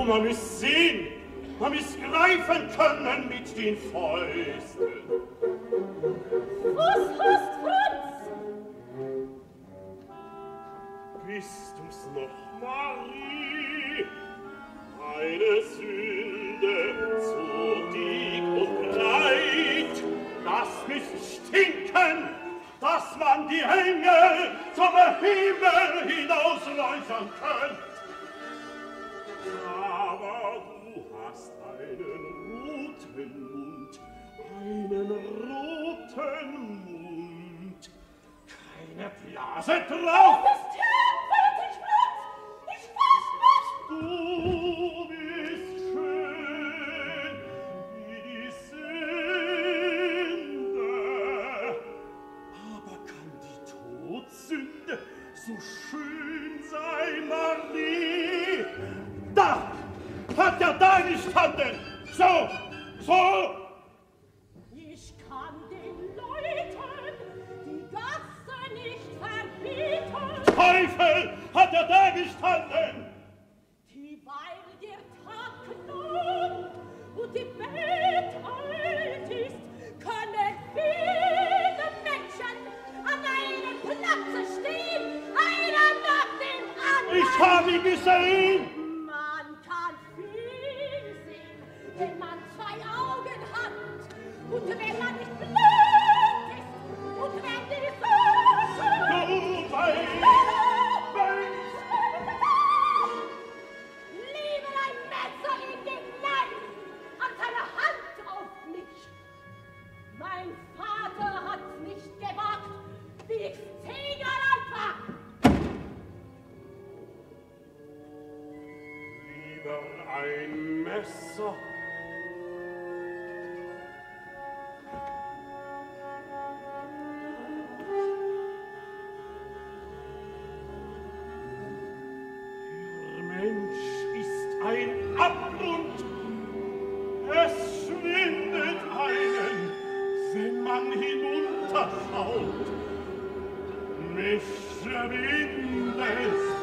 man muss sehen, man muss greifen können mit den Fäusten. Was hast Franz? Bist du's noch, Marie? Eine Sünde, so dick und breit, das müsste stinken, dass man die Engel zum Himmel hinausräuchern könnt. Aber du hast einen roten Mund, keine Blase drauf. Das ist fertig, Franz! Ich fass nicht! Du bist schön wie die Sünde, aber kann die Todsünde so schön sein, Marie? Da hat da gestanden, so. Ich kann den Leuten die Gasse nicht verbieten. Teufel hat da gestanden. Dieweil der Tag nun und die Welt alt ist, können viele Menschen an einem Platze stehen, einer nach dem anderen. Ich habe ihn gesehen. Man kann viel sehen, wenn man zwei Augen hat und wenn man nicht blind ist und wenn die Füße... Du weißt. Lieber ein Messer in den Leib als eine Hand auf mich. Mein Vater hat's nicht gewagt, wie ich 10 Jahre alt war. Lieber ein Messer. Der Mensch ist ein Abgrund. Es schwindet einen, wenn man hinunterschaut. Mich schwindet.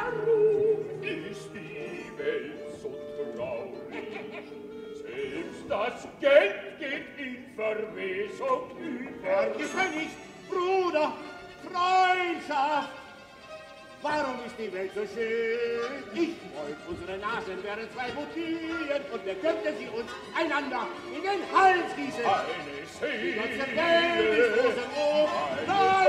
Warum ist die Welt so traurig? Selbst Das Geld geht in Verwesung über. Vergiss mir nicht, Bruder, Freundschaft. Warum ist die Welt so schön? Ich wollte, unsere Nasen wären zwei Boutillen und wir könnten sie uns einander in den Hals gießen. Eine Seele, die ganze Welt ist rosenrot. Nein,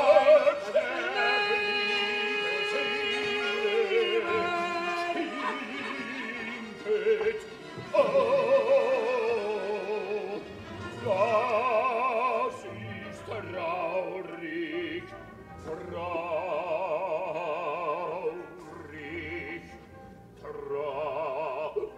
das ist traurig, traurig, traurig,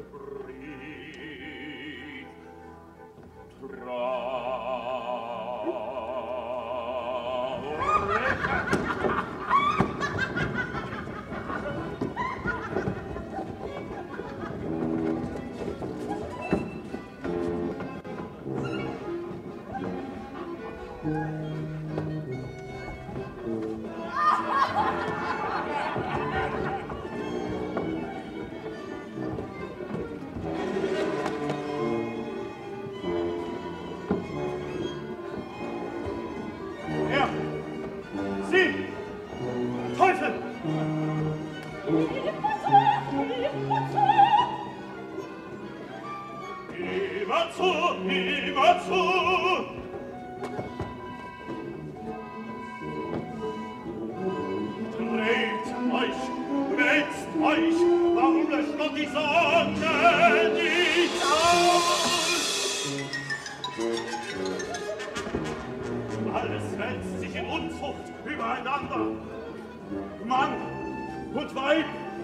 Mann und Weib,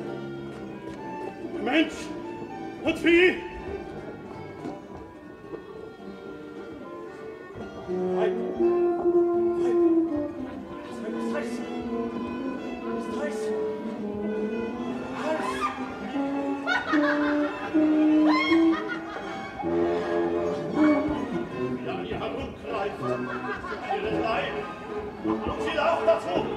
Mensch und Vieh. Weib, was heißt? Was heißt? Ja, ihr herumgreift ihre Leib und sie lauft dazu.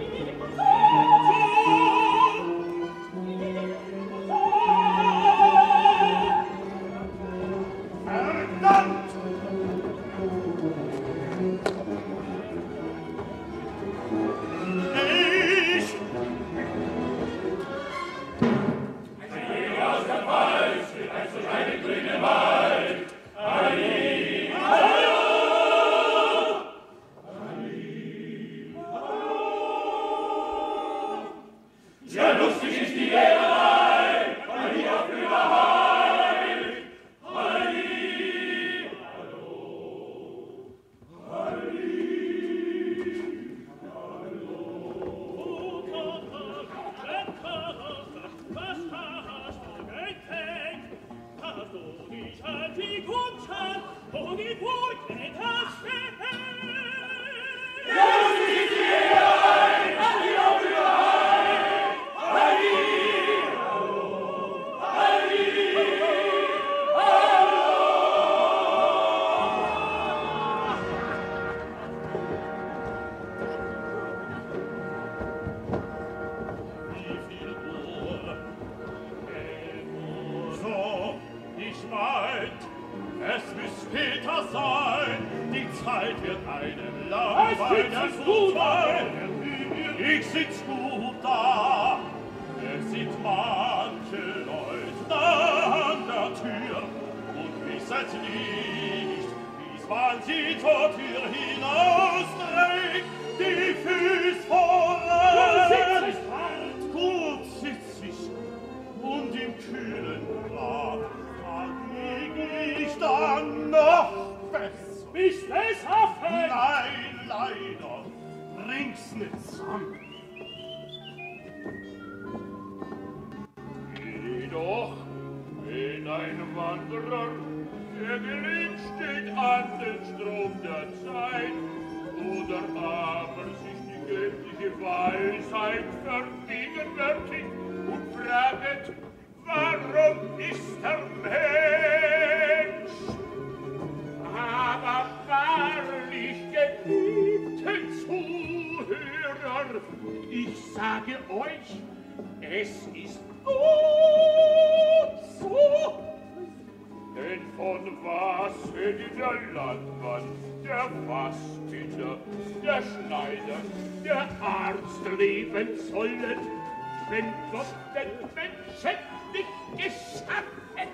Und was hätte der Landmann, der Fassbinder, der Schneider, der Arzt leben sollen, wenn Gott den Menschen nicht geschaffen?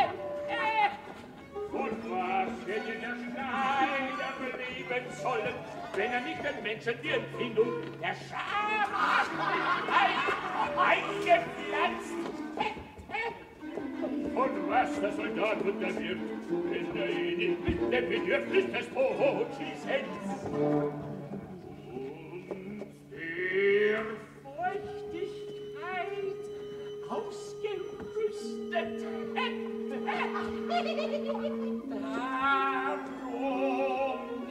Und was hätte der Schneider leben sollen, wenn er nicht den Menschen die Empfindung der Scham eingepflanzt hätte? Und was der Soldat und der Wirt, wenn er ihn mit dem Bedürfnis des Brotschießens und der Feuchtigkeit ausgerüstet hätte? Darum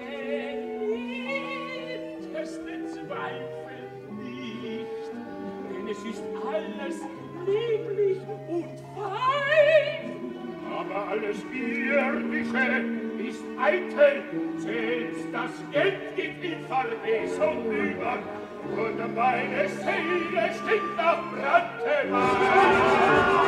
gibteste Zweifel nicht, denn es ist alles lieblich und fein. Aber alles Irdische ist eitel, selbst das Geld geht in Verwesung über, und meine Seele steht auf Brandtewein.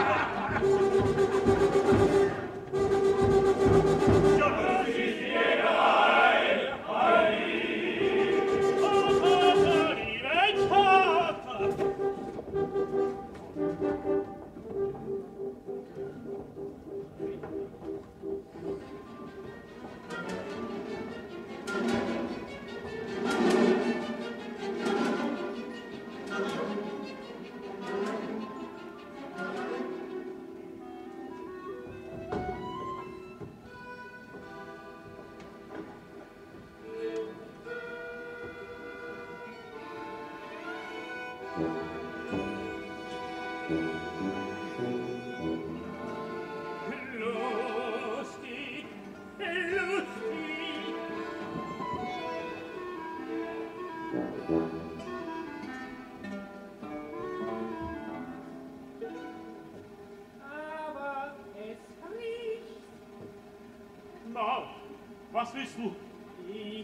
Was willst du? Ich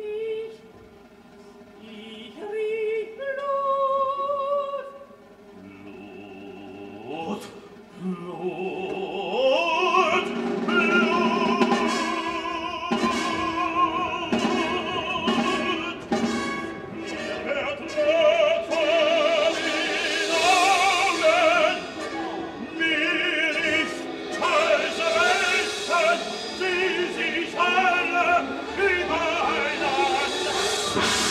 riech Blut. Blut, Blut, Blut. Er trägt von den Augen, mir ist als Rechten, sie sich alle übereinander.